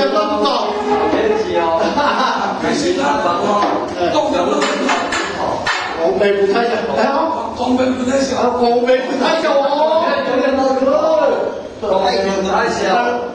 量都不高。 年纪哦，还是他动作都很好。 拱背不太小，来哦， 拱背不太小， 拱背不太小哦。 有点老哥，拱背不太小。